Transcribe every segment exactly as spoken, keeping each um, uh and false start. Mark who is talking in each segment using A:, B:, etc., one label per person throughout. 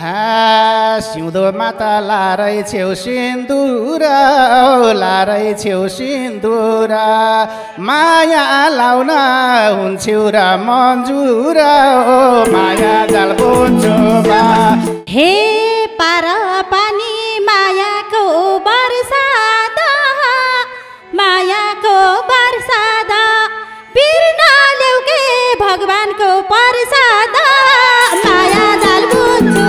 A: सिउँदो माता लारै छेउ सिन्दुर लारै छेउ सिन्दुर माया लाउन हुन्थ्यौ र मन्जुर माया जाल बुन्छु
B: हे पार पानी मायाको बर्साद मायाको बर्साद बिर्न ल्याउ के भगवानको प्रसाद माया जाल बुन्छु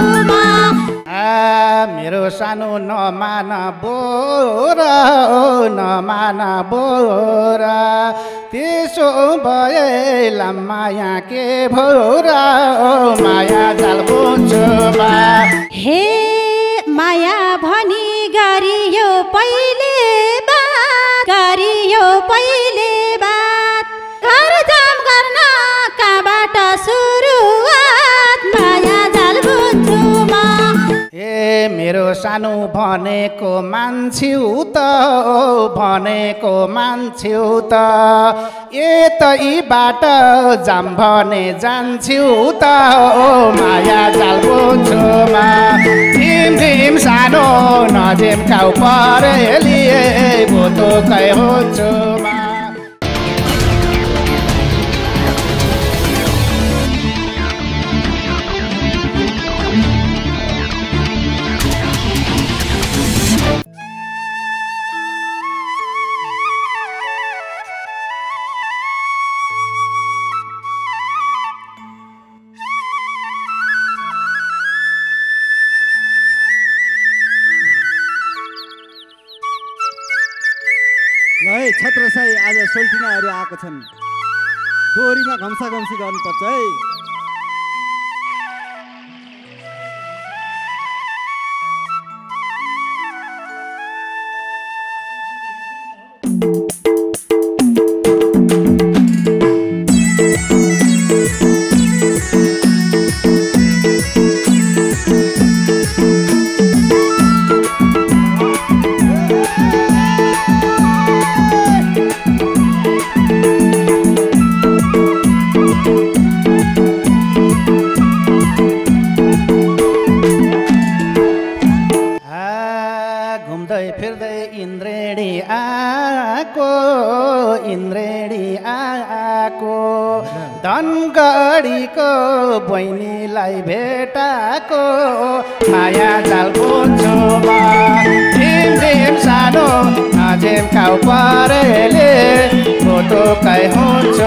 A: मेरो सानो नमान बोर नमान बोर त्यसो भए माया के भोर माया जाल बुन्छु
B: हे माया भनी गरियो पहिले बात गरियो पहिले बात घर जाम गर्न कहाँबाट सुरुवात माया जाल बुन्छु
A: ए मेरो सानो भनेको मान्छेउ त भनेको मान्छेउ त यतैबाट जाम भने जान्छौ त माया जाल बुन्छु धिम धिम सानो नजिम काउ परेलिए भोतोकै हुन्छु
C: है छत्रसाई आज सोल्टिनाहरू आएको छन् दोहोरीमा घम्सा घम्सी गर्नुपर्छ है
A: धनगढीको बहिनीलाई भेटाको माया जाल बुन्छु धिम धिम सानो नजिम काउ परेले भोतोकै हुन्छु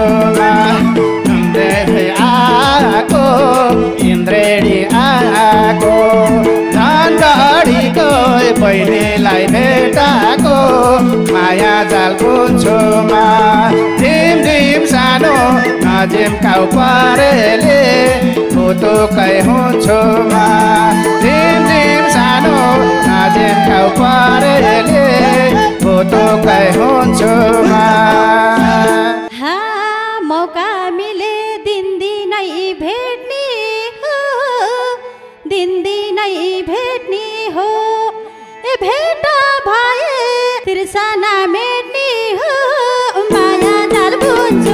A: आको इन्द्रेणी आको धनगढीको बहिनीलाई भेटाको माया जाल बुन्छु धिम धिम सानो नजिम काउ परेले भोतोकै हुन्छु धिम धिम सानो नजिम काउ परेले भोतोकै हुन्छु
B: मौका मिले दिनदिनै भेट्ने हो दिनदिनै भेट्ने हो ए भेट भए तिर्सना मेट्ने हो माया जाल बुन्छु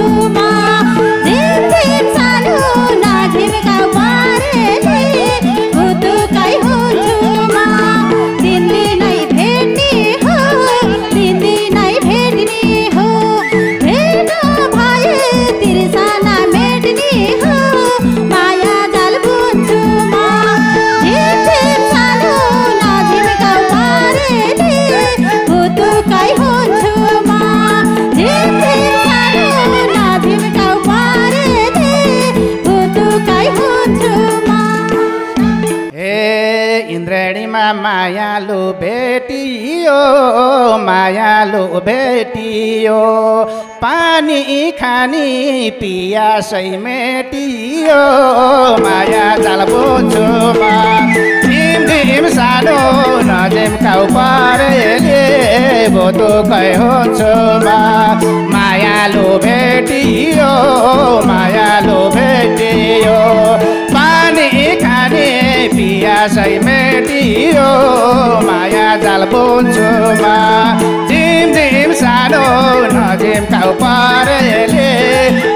A: मायालु बेटियो मायालु बेटियो पानी खानी पियासै मेटियो माया जाल बुन्छु धिम धिम सानो नजिम काउ परेले भोतोकै हुन्छु मायालु बेटियो मायालु बेटियो पानी खानी पियासै मेटियो माया जाल बुन्छु धिम धिम सानो नजिम काउ परेले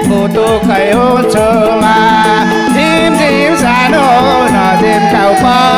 A: भोतोकै हुन्छु धिम धिम सानो नजिम काउ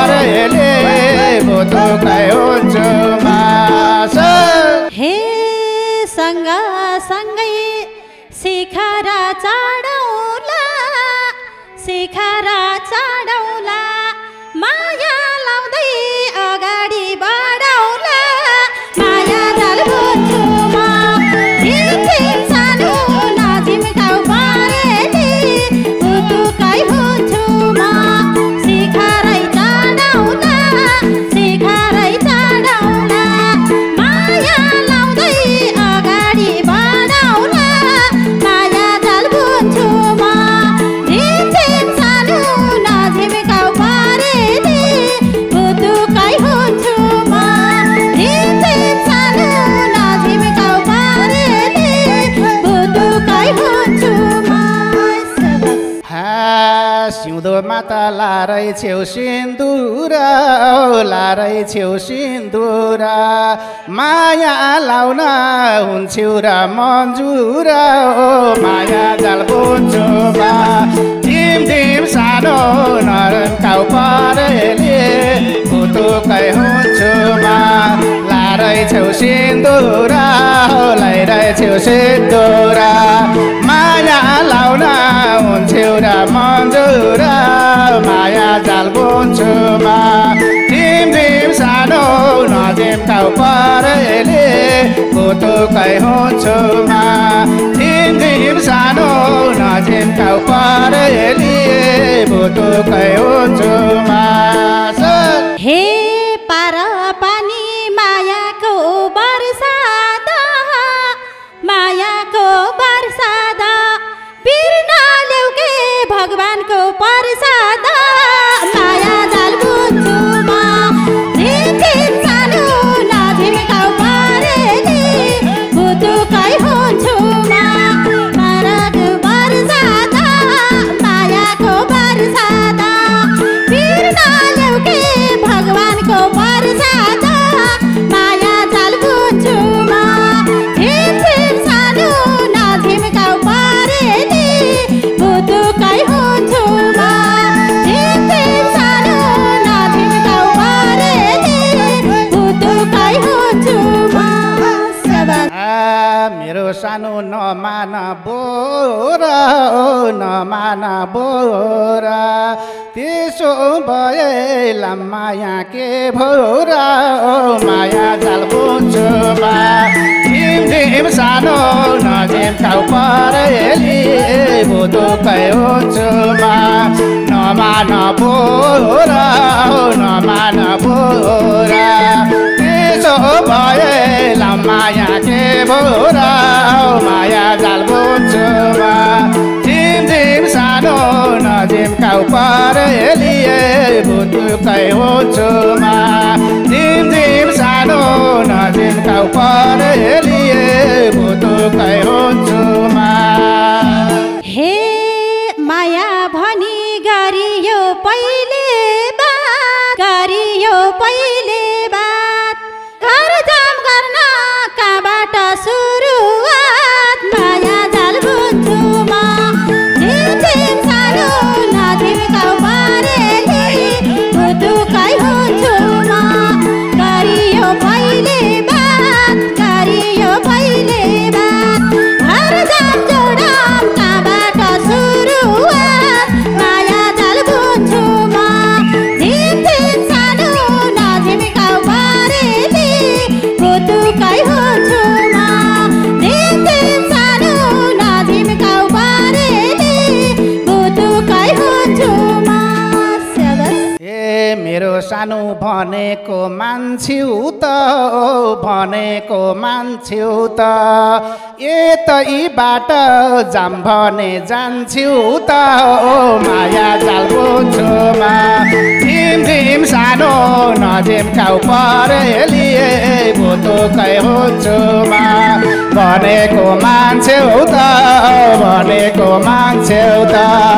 A: भुतुकै हुन्छु मास
B: हे सँग सँगै शिखर चढौला शिखर चढौला माया लाउँदै अगाडि बढौला माया जाल बुझ्छु म झिमझिम सानो नझिम्काउ परेली भुतुकै हुन्छु म शिखरै चढौला शिखरै चढौला माया लाउँदै अगाडि बढौला माया जाल बुझ्छु म झिमझिम सानो नझिम्काउ परेली भुतुकै हुन्छु म झिमझिम सानो नझिम्काउ परेली भुतुकै हुन्छु म
A: सिउँदोमा त लारै छेउ सिन्दुर लारै छेउ सिन्दुर माया लाउन हुन्छु र मन्जुर माया जाल बुझ्छु म झिम झिम सानो नरन्काउ परेली भुतुकै हुन्छु म लारै छेउ सिन्दुर लाइरै छेउ सिन्दुर माया लाउन हुन्छु र मन्जुर माया जाल बुझ्छु म झिम झिम सानो नझिम्काउ परेली भुतुकै हुन्छु म झिम झिम सानो नझिम्काउ परेली भुतुकै हुन्छु म
B: हे पार पानी मायाको बर्साद मायाको बर्साद बिर्न ल्याउ के भगवानको प्रसाद माया जाल बुझ्छु म झिमझिम सानो नझिम्काउ परेली भुतुकै हुन्छु म मायाको बर्साद मायाको बर्साद बिर्न ल्याउ के भगवानको प्रसाद माया जाल बुझ्छु म झिमझिम सानो नझिम्काउ परेली भुतुकै हुन्छु म झिमझिम सानो नझिम्काउ परेली भुतुकै हुन्छु म
A: मेरो सानो नमान बोरा नमान बोरा त्यसो भए माया के भोरा माया जाल बुझ्छु म झिम झिम सानो नझिम्काउ परेली भुतुकै हुन्छु म नमान बोरा नमान बोरा त्यसो भए माया के भोरा माया जाल बुझ्छु म झिम झिम सानो नझिम्काउ परेली भुतुकै हुन्छु म झिम झिम सानो नझिम्काउ परेली भुतुकै हुन्छु म
B: हे माया भनी गरियो पहिले बात गरियो पहिले बात घर जाम गर्न कहाँबाट सुरुवात माया जाल बुझ्छु म झिमझिम सानो नझिम्काउ परेली भुतुकै हुन्छु म गरियो पहिले बात गरियो पहिले बात घर जाम जोडम कहाँबाट सुरुवात माया जाल बुझ्छु म झिमझिम सानो नझिम्काउ परेली भुतुकै हुन्छु म झिमझिम सानो नझिम्काउ परेली भुतुकै हुन्छु म
A: ए मेरो सानो भनेको मान्छेउ त भनेको मान्छेउ त यतैबाट जाम भने जान्छौ त माया जाल बुझ्छु म झिम झिम सानो नझिम्काउ परेली भुतुकै हुन्छु म भनेको मान्छेउ त भनेको मान्छेउ त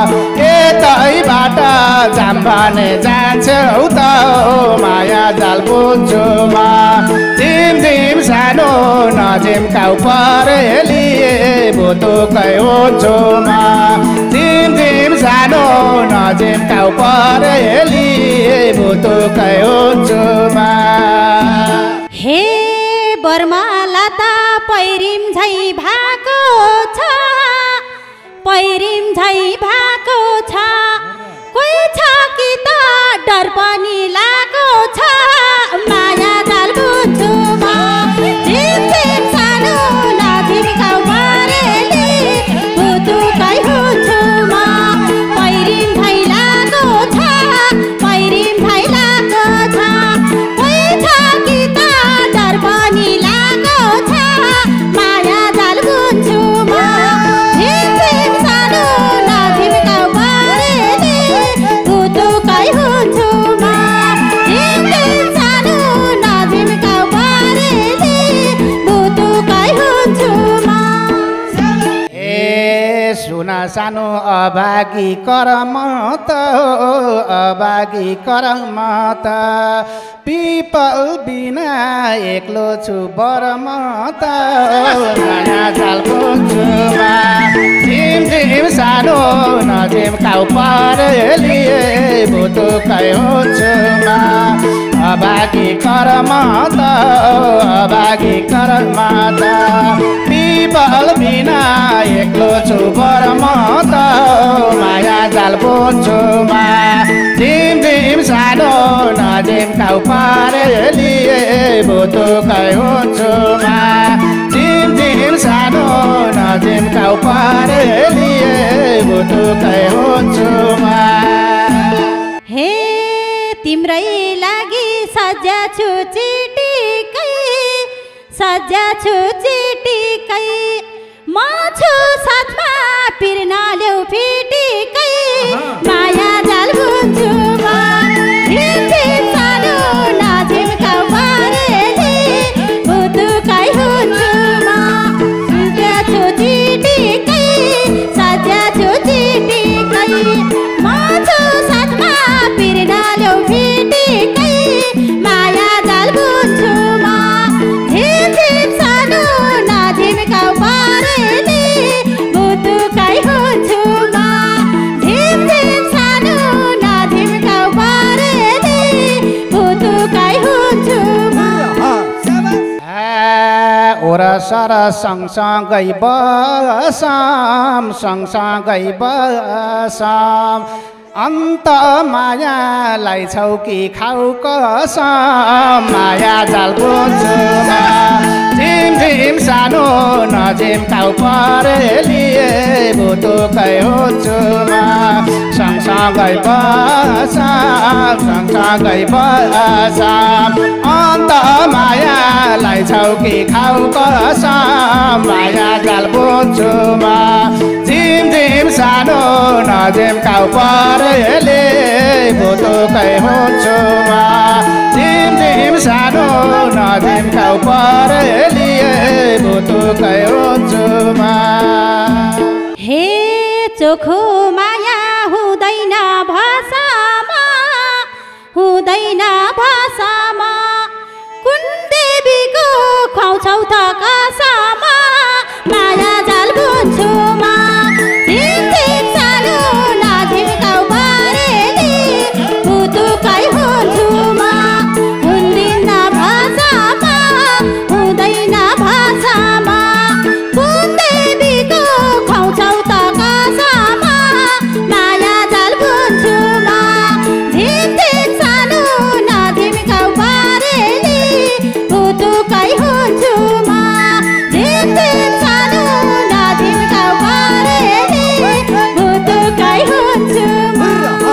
A: यतैबाट जाम भने जान्छौ त माया जाल बुझ्छु म झिम झिम सानो नझिम्काउ परेली भुतुकै हुन्छु म झिम झिम सानो नझिम्काउ परेली भुतुकै हुन्छु म
B: हे बर्माला त पैरिम झै भएको छ पैरिम झै भएको छ कोही छ कि त डर पनि लागेको छ माया जाल बुझ्छु म झिम झिम सानो नझिम्काउ परेली भुतुकै हुन्छु म पैरिम झै लागेको छ पैरिम झै लागेको छ कोही छ कि त डर पनि लागेको छ माया जाल बुझ्छु म झिम झिम सानो नझिम्काउ परेली भुतुकै हुन्छु म झिम झिम सानो नझिम्काउ परेली भुतुकै हुन्छु म
A: ए सुन सानो अभागी करम त अभागी करम त पिपल बिना एक्लो छु बरम त माया जाल बुझ्छु म झिम झिम सानो नझिम्काउ परेली भुतुकै हुन्छु म अभागी करम त अभागी करम त पिपल बिना एक्लो छु बरम त माया जाल बुझ्छु म झिम झिम सानो नझिम्काउ परेली भुतुकै हुन्छु म झिम झिम सानो नझिम्काउ परेली भुतुकै हुन्छु म
B: हे तिम्रै लागि सज्जा छु चिटिकै सज्जा छु चिटिकै म छु साथमा पिर्न ल्याउ फिटिकै माया जाल बुझ्छु म झिम झिम सानो नझिम्काउ परेली भुतुकै हुन्छु म सज्जा छु चिटिकै सज्जा छु चिटिकै म छु साथमा पिर्न ल्याउ फिटिकै माया जाल बुझ्छु म झिम झिम सानो नझिम्काउ परेली भुतुकै हुन्छु म झिम झिम सानो नझिम्काउ परेली भुतुकै हुन्छु म
A: ओर सर सँगसँगै बसम सँगसँगै बसम अन्त मायालाई छौ कि खाउ कसम माया जाल बुझ्छु म झिम झिम सानो नझिम्काउ परेली भुतुकै हुन्छु म सँगसँगै बसम सँगसँगै बसम अन्त मायालाई छौ कि खाउ कसम माया जाल बुझ्छु म झिम झिम सानो नझिम्काउ परेली भुतुकै हुन्छु म झिम झिम सानो नझिम्काउ परेली भुतुकै हुन्छु म
B: हे चोखो माया हुँदैन भाषामा हुँदैन भाषामा कुन देवीको खुवाउँछौ त कसमा माया जाल बुझ्छु म झिम झिम सानो नझिम्काउ परेली भुतुकै हुन्छु म हुँदैन भाषामा हुँदैन भाषामा कुन देवीको खुवाउँछौ त कसमा माया जाल बुझ्छु म झिम झिम सानो नझिम्काउ परेली भुतुकै हुन्छु म झिम झिम सानो नझिम्काउ परेली भुतुकै हुन्छु म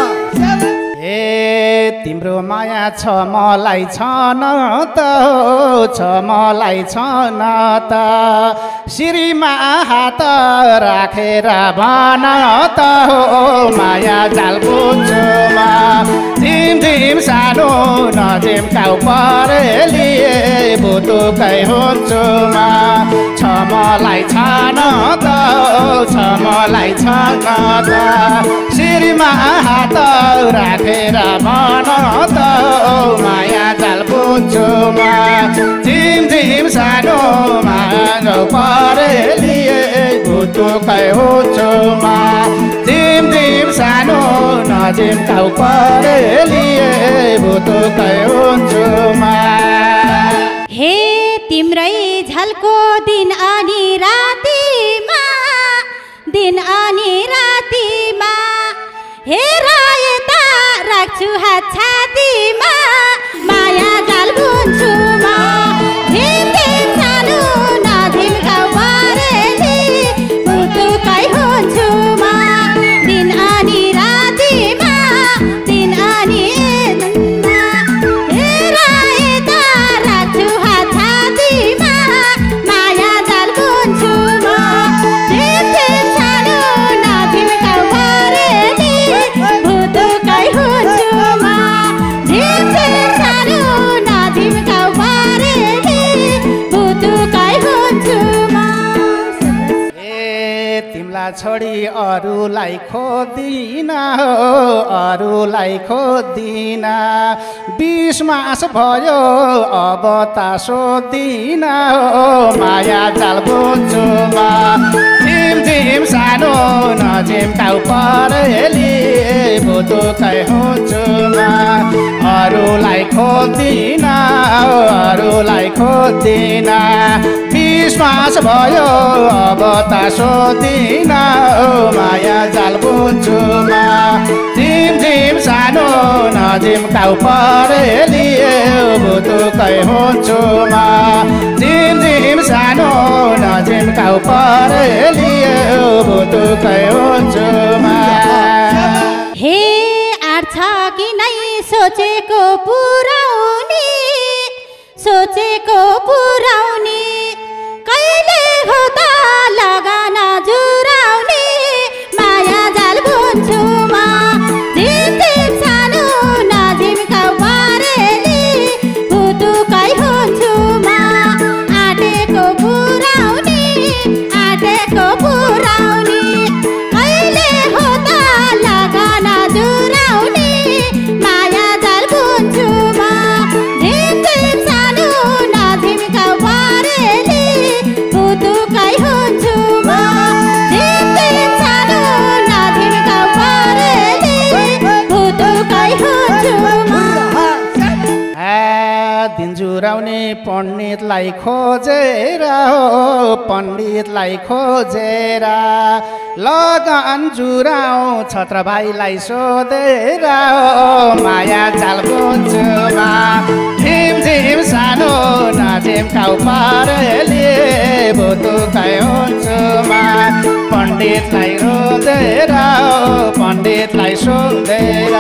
A: ए तिम्रो माया छ मलाई छन त छ मलाई छन त शिरमा हात राखेर भन त हो माया जाल बुझ्छु म झिम झिम सानो नझिम्काउ परेली भुतुकै हुन्छु म छ मलाई छान त छ मलाई छान त शिरमा हात राखेर भन त माया जाल बुझ्छु म झिम झिम सानोमा परेलिए भुतुकै हुन्छु म झिम झिम सानो नजिम्काउ परेलिए भुतुकै हुन्छु म
B: हे तिम्रै झल्को दिन अनि रातिमा दिन अनि रातिमा हेर यता राख्छु हात छातीमा माया जाल बुन्छु म झिम झिम सानो नझिम्काउ परेली भुतुकै हुन्छु म दिन अनि रातिमा दिन अनि हेर यता राख्छु हात छातीमा माया जाल बुन्छु म झिम झिम सानो नझिम्काउ परेली भुतुकै हुन्छु म झिम झिम सानो नझिम्काउ परेली भुतुकै हुन्छु म
A: तिमलाई छोडी अरूलाई खोज्दिन हो अरूलाई खोज्दिन बिस मास भयो अब त सोध्दिन हो माया जाल बुझ्छु म झिम झिम सानो नझिम्काउ परेली भुतुकै हुन्छु म अरूलाई खोज्दिन अरूलाई खोज्दिन बिस मास भयो अब त सोध्दिन माया जाल बुझ्छु म झिम झिम सानो नझिम्काउ परेली भुतुकै हुन्छु म झिम झिम सानो नझिम्काउ परेली भुतुकै हुन्छु म
B: हे आँट छ कि नै सोचेको पुराउने सोचेको पुराउने कहिले हो त लगन जुराउने माया जाल बुन्छु म झिम झिम सानो नझिम्काउ परेली भुतुकै हुन्छु म आँटेको पुराउने आँटेको पुराउने कहिले हो त लगन जुराउने माया जाल बुन्छु म झिम झिम सानो नझिम्काउ परेली भुतुकै हुन्छु म झिम झिम सानो नझिम्काउ परेली भुतुकै हुन्छु म
A: दिन जुराउने पण्डितलाई खोजेर हो पण्डितलाई खोजेर लगन जुराउ छत्र भाइलाई सोधेर हो माया जाल बुझ्छु म झिम झिम सानो नझिम्काउ परेली भुतुकै हुन्छु म पण्डितलाई रोजेर पण्डितलाई सोधेर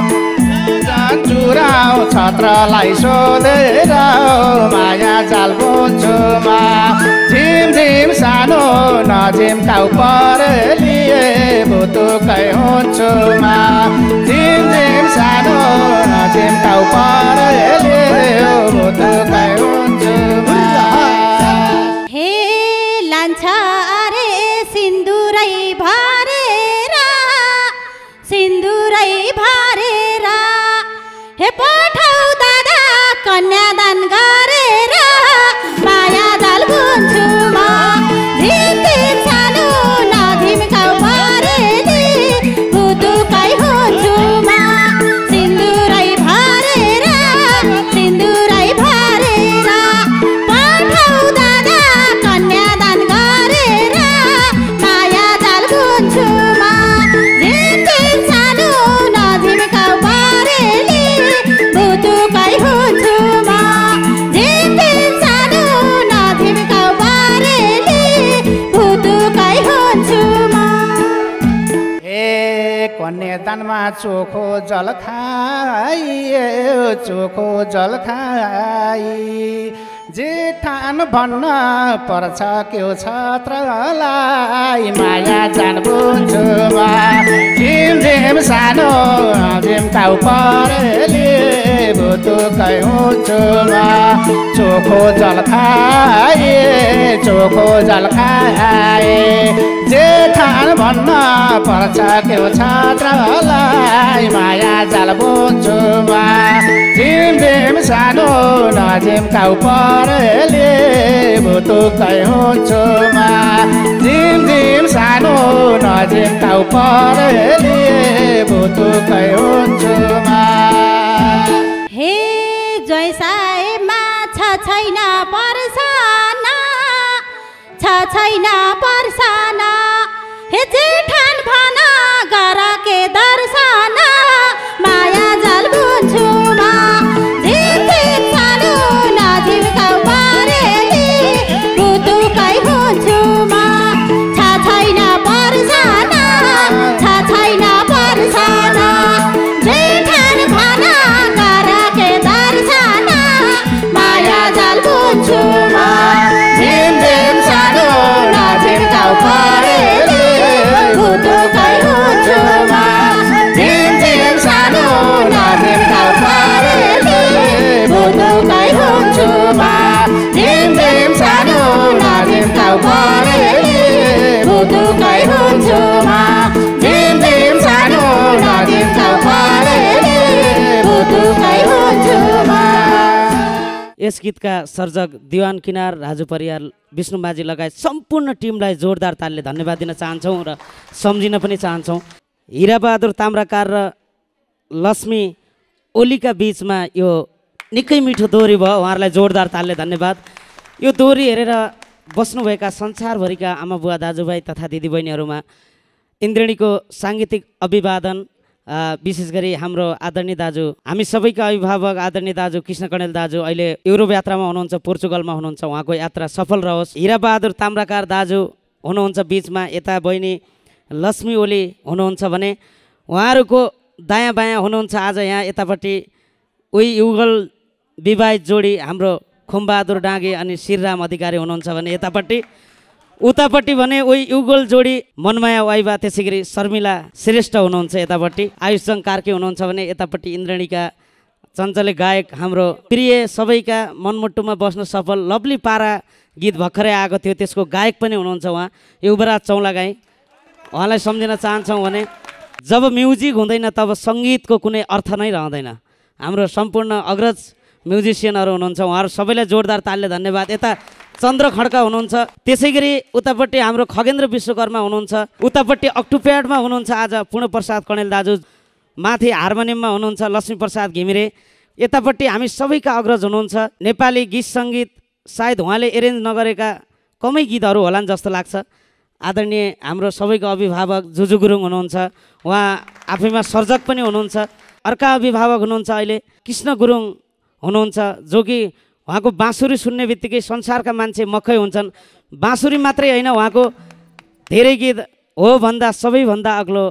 A: जुराउ छत्रलाई सोधेर माया जाल बुझ्छु म झिम झिम सानो नझिम्काउ परेली भुतुकै हुन्छु म झिम झिम सानो नझिम्काउ परेली भुतुकै हुन्छु म
B: हे लान्छ अरे सिन्दुरै भरेर सिन्दुरै भरेर हे पठाउ दादा कन्यादान गरेर माया जाल बुन्छु म झिम झिम सानो नझिम्काउ परेली भुतुकै हुन्छु म सिन्दुरै भरेर सिन्दुरै भरेर पठाउ दादा कन्यादान गरेर माया जाल बुन्छु म झिम झिम सानो नझिम्काउ परेली भुतुकै हुन्छु म झिम झिम सानो नझिम्काउ परेली भुतुकै हुन्छु म
A: ए कन्यादानमा चोखो जल खाइ चोखो जल खाइ जेठान भन्न पर्छ क्यौ छत्रलाई माया जान बुझ्छु म झिम झिम सानो नझिम्काउ परेली भुतुकै हुन्छु म चोखो जल खाइ चोखो जल खाए जेठान भन्न पर्छ के छात्रलाई माया जाल बुझ्छु म झिम झिम सानो नझिम्काउ परेले भुतुकै हुन्छु म झिम झिम सानो नझिम्काउ परेले भुतुकै हुन्छु म
B: हे जैसाईमा छ छैन पर्साना छ छैन पर्साना हे जेठान भन गर के दर्शन माया जल बुझ्छु म झिम झिम सानो नझिम्काउ परेली भुतुकै हुन्छु म छ छैन पर्साना छ छैन पर्साना जेठान भन गर के दर्शन माया जल बुझ्छु म
A: झिम झिम सानो नझिम्काउ परेले भुतुकै हुन्छु म झिम झिम सानो नझिम्काउ परेले भुतुकै हुन्छु म झिम झिम सानो नझिम्काउ परेले भुतुकै हुन्छु म झिम झिम सानो नझिम्काउ परेले भुतुकै हुन्छु म।
D: यस गीतका सर्जक दिवान किनार राजु परियार विष्णु माझी लगायत सम्पूर्ण टिमलाई जोरदार तालले धन्यवाद दिन चाहन्छौँ र सम्झिन पनि चाहन्छौँ। हिराबहादुर ताम्राकार र लक्ष्मी ओलीका बिचमा यो निकै मिठो दोहोरी भयो, उहाँहरूलाई जोरदार तालले धन्यवाद। यो दोहोरी हेरेर बस्नुभएका संसारभरिका आमा बुवा दाजुभाइ तथा दिदीबहिनीहरूमा इन्द्रेणीको साङ्गीतिक अभिवादन। विशेष गरी हाम्रो आदरणीय दाजु, हामी सबैका अभिभावक आदरणीय दाजु कृष्ण कणेल दाजु अहिले युरोप यात्रामा हुनुहुन्छ, पोर्चुगलमा हुनुहुन्छ, उहाँको यात्रा सफल रहोस्। हिराबहादुर ताम्राकार दाजु हुनुहुन्छ बिचमा, यता बहिनी लक्ष्मी ओली हुनुहुन्छ भने उहाँहरूको दायाँ बायाँ हुनुहुन्छ आज यहाँ यतापट्टि उही युगल विवाहित जोडी हाम्रो खुमबहादुर डाँगे अनि श्रीराम अधिकारी हुनुहुन्छ भने यतापट्टि उतापट्टि भने उही युगल जोडी मनमाया वाइबा त्यसै गरी शर्मिला श्रेष्ठ हुनुहुन्छ, यतापट्टि आयुषजङ कार्के हुनुहुन्छ भने यतापट्टि इन्द्रणीका चञ्चले गायक हाम्रो प्रिय सबैका मनमुटुमा बस्न सफल लभली पारा गीत भर्खरै आएको थियो त्यसको गायक पनि हुनुहुन्छ उहाँ युवराज चौलागाई। उहाँलाई सम्झिन चाहन्छौँ भने जब म्युजिक हुँदैन तब सङ्गीतको कुनै अर्थ नै रहँदैन। हाम्रो सम्पूर्ण अग्रज म्युजिसियनहरू हुनुहुन्छ, उहाँहरू सबैलाई जोरदार तालले धन्यवाद। यता चन्द्र खड्का हुनुहुन्छ, त्यसै गरी उतापट्टि हाम्रो खगेन्द्र विश्वकर्मा हुनुहुन्छ, उतापट्टि अक्टुप्याडमा हुनुहुन्छ आज पूर्णप्रसाद कणेल दाजु, माथि हार्मोनियममा हुनुहुन्छ लक्ष्मी प्रसाद घिमिरे, यतापट्टि हामी सबैका अग्रज हुनुहुन्छ। नेपाली गीत सङ्गीत सायद उहाँले एरेन्ज नगरेका कमै गीतहरू होलान् जस्तो लाग्छ। आदरणीय हाम्रो सबैको अभिभावक जुजु गुरुङ हुनुहुन्छ, उहाँ आफैमा सर्जक पनि हुनुहुन्छ। अर्का अभिभावक हुनुहुन्छ अहिले कृष्ण गुरुङ हुनुहुन्छ, जो कि उहाँको बाँसुरी सुन्ने बित्तिकै संसारका मान्छे मक्खै हुन्छन्। बाँसुरी मात्रै होइन, उहाँको धेरै गीत हो भन्दा सबैभन्दा अग्लो,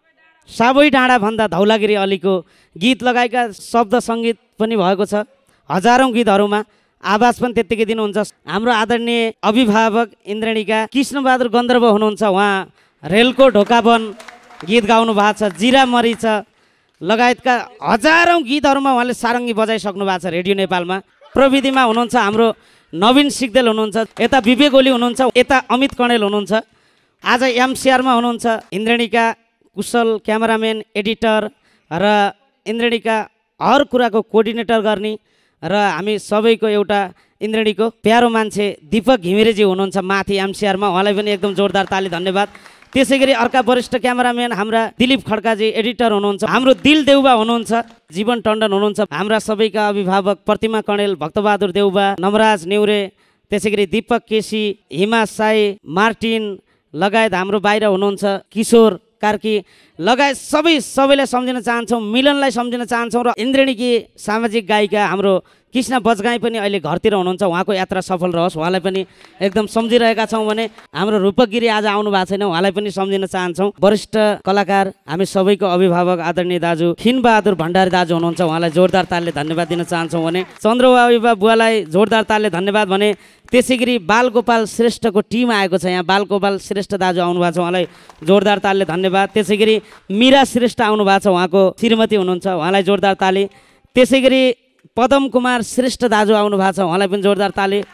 D: साबै डाँडा भन्दा धौलागिरी अलीको गीत लगाएका शब्द सङ्गीत पनि भएको छ। हजारौँ गीतहरूमा आवाज पनि त्यत्तिकै दिनुहुन्छ। हाम्रो आदरणीय अभिभावक इन्द्रणीका कृष्णबहादुर गन्धर्व हुनुहुन्छ, उहाँ रेलको ढोकाबन गीत गाउनु भएको छ, जिरा मरिच लगायतका हजारौँ गीतहरूमा उहाँले सारङ्गी बजाइसक्नु भएको छ रेडियो नेपालमा। प्रविधिमा हुनुहुन्छ हाम्रो नवीन सिग्देल हुनुहुन्छ, यता विवेक ओली हुनुहुन्छ, यता अमित कणेल हुनुहुन्छ। आज एमसिआरमा हुनुहुन्छ इन्द्रणीका कुशल क्यामेराम्यान एडिटर र इन्द्रणीका हर कुराको कोअर्डिनेटर गर्ने र हामी सबैको एउटा इन्द्रणीको प्यारो मान्छे दीपक घिमिरेजी हुनुहुन्छ माथि एमसिआरमा, उहाँलाई पनि एकदम जोरदार ताली धन्यवाद। त्यसै गरी अर्का वरिष्ठ क्यामेराम्यान हाम्रा दिलीप खड्काजी एडिटर हुनुहुन्छ, हाम्रो दिल देउबा हुनुहुन्छ, जीवन टण्डन हुनुहुन्छ, हाम्रा सबैका अभिभावक प्रतिमा कणेल, भक्तबहादुर देउबा, नमराज नेउरे, त्यसै गरी दीपक केसी, हिमा साई, मार्टिन लगायत हाम्रो बाहिर हुनुहुन्छ किशोर कार्की लगायत सबै सबैलाई सम्झिन चाहन्छौँ, मिलनलाई सम्झिन चाहन्छौँ। र इन्द्रणीकी सामाजिक गायिका हाम्रो कृष्ण बजगाई पनि अहिले घरतिर हुनुहुन्छ, उहाँको यात्रा सफल रहोस्, उहाँलाई पनि एकदम सम्झिरहेका छौँ। भने हाम्रो रूपक गिरी आज आउनु भएको छैन, उहाँलाई पनि सम्झिन चाहन्छौँ। वरिष्ठ कलाकार हामी सबैको अभिभावक आदरणीय दाजु खिनबहादुर भण्डारी दाजु हुनुहुन्छ, उहाँलाई जोरदार तालले धन्यवाद दिन चाहन्छौँ। भने चन्द्रबाबुबा बुवालाई जोरदार तालले धन्यवाद। भने त्यसै गरी बालगोपाल श्रेष्ठको टिम आएको छ यहाँ, बालगोपाल श्रेष्ठ दाजु आउनु भएको छ, उहाँलाई जोरदार तालले धन्यवाद। त्यसै गरी मीरा श्रेष्ठ आउनु भएको छ, उहाँको श्रीमती हुनुहुन्छ, उहाँलाई जोरदार ताली। त्यसै गरी पदम कुमार श्रेष्ठ दाजु आउनु भएको छ, उहाँलाई पनि जोरदार ताली।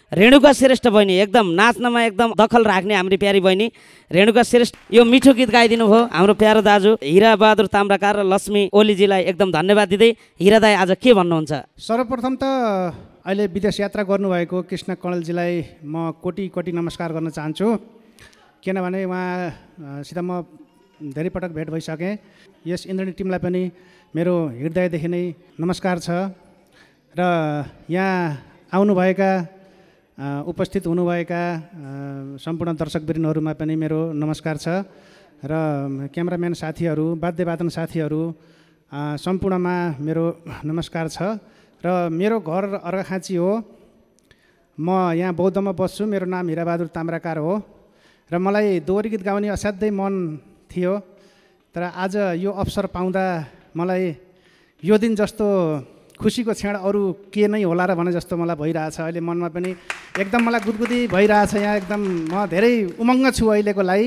D: रेणुका श्रेष्ठ बहिनी एकदम नाच्नमा एकदम दखल राख्ने हाम्रो प्यारी बहिनी रेणुका श्रेष्ठ यो मिठो गीत गाइदिनु भयो हाम्रो प्यारो दाजु हिरा बहादुर ताम्राकार र लक्ष्मी ओलीजीलाई एकदम धन्यवाद दिँदै हिरा दाई आज के भन्नुहुन्छ?
A: सर्वप्रथम त अहिले विदेश यात्रा गर्नुभएको कृष्ण कणेलजीलाई म कोटी कोटी नमस्कार गर्न चाहन्छु, किनभने उहाँसित म धेरै पटक भेट भइसकेँ। यस इन्द्रणी टिमलाई पनि मेरो हृदयदेखि नै नमस्कार छ र यहाँ आउनुभएका उपस्थित हुनुभएका सम्पूर्ण दर्शकवृन्दहरूमा पनि मेरो नमस्कार छ र क्यामेराम्यान साथीहरू, वाद्यवादन साथीहरू सम्पूर्णमा मेरो नमस्कार छ र मेरो घर अर्घाखाँची हो। म यहाँ बौद्धमा बस्छु। मेरो नाम हिराबहादुर ताम्राकार हो र मलाई दोहोरी गीत गाउने असाध्यै मन थियो, तर आज यो अवसर पाउँदा मलाई यो दिन जस्तो खुसीको क्षण अरू के नै होला र भने जस्तो मलाई भइरहेछ। अहिले मनमा पनि एकदम मलाई गुदगुदी भइरहेछ। यहाँ एकदम म धेरै उमङ्ग छु अहिलेको लागि।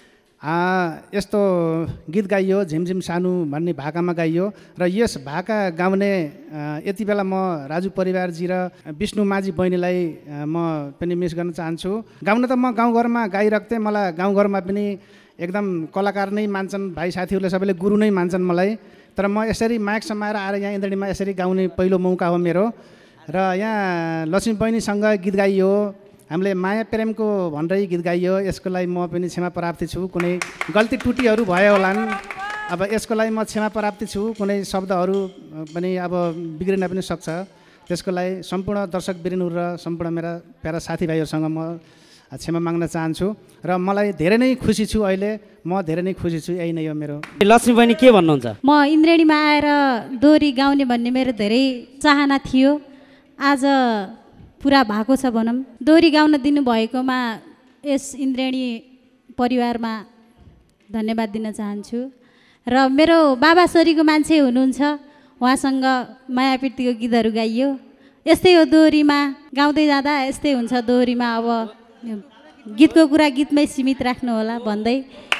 A: यस्तो गीत गाइयो झिमझिम सानो भन्ने भाकामा गाइयो र यस भाका गाउने यति बेला म राजु परिवारजी र विष्णु माझी बहिनीलाई म पनि मिस गर्न चाहन्छु। गाउन त म गाउँघरमा गाइरहेको थिएँ, मलाई गाउँघरमा पनि एकदम कलाकार नै मान्छन्, भाइ साथीहरूले सबैले गुरु नै मान्छन् मलाई। तर म यसरी माइक समाएर आएर यहाँ इन्द्रणीमा यसरी गाउने पहिलो मौका हो मेरो। र यहाँ लक्ष्मी बहिनीसँग गीत गाइयो, हामीले माया प्रेमको भनेरै गीत गाइयो। यसको लागि म पनि क्षमा प्राप्ति छु, कुनै गल्ती त्रुटिहरू भयो होलान्, अब यसको लागि म क्षमा प्राप्ति छु। कुनै शब्दहरू पनि अब बिग्रिन पनि सक्छ, त्यसको लागि सम्पूर्ण दर्शकवृन्द र सम्पूर्ण मेरा प्यारा साथीभाइहरूसँग म क्षमा माग्न चाहन्छु र मलाई धेरै नै खुसी छु। अहिले म धेरै नै खुसी छु। यही नै हो मेरो।
D: लक्ष्मी बहिनी के भन्नुहुन्छ?
B: म इन्द्रणीमा आएर दोहोरी गाउने भन्ने मेरो धेरै चाहना थियो, आज पुरा भएको छ भनौँ। दोहोरी गाउन दिनुभएकोमा यस इन्द्रेणी परिवारमा धन्यवाद दिन चाहन्छु र मेरो बाबा छोरीको मान्छे हुनुहुन्छ, उहाँसँग मायाप्रीतिको गीतहरू गाइयो। यस्तै हो दोहोरीमा गाउँदै जाँदा यस्तै हुन्छ दोहोरीमा। अब गीतको कुरा गीतमै सीमित राख्नु होला भन्दै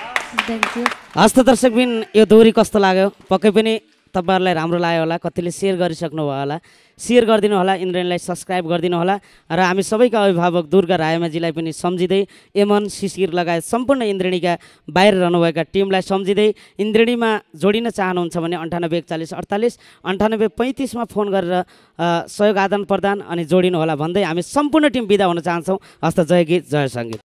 D: हस्त दर्शकबिन यो दोहोरी कस्तो लाग्यो? पक्कै पनि तपाईँहरूलाई राम्रो लाग्यो होला, कतिले सेयर गरिसक्नु भयो होला। सेयर गरिदिनु होला, इन्द्रणीलाई सब्सक्राइब गरिदिनु होला र हामी सबैका अभिभावक दुर्गा रायमाझीलाई पनि सम्झिँदै एमन शिशिर लगायत सम्पूर्ण इन्द्रणीका बाहिर रहनुभएका टिमलाई सम्झिँदै इन्द्रणीमा जोडिन चाहनुहुन्छ भने अन्ठानब्बे एकचालिस अडतालिस अन्ठानब्बे पैँतिसमा फोन गरेर सहयोग आदान प्रदान अनि जोडिनु होला भन्दै हामी सम्पूर्ण टिम बिदा हुन चाहन्छौँ। हस्त जय गीत जय सङ्गीत।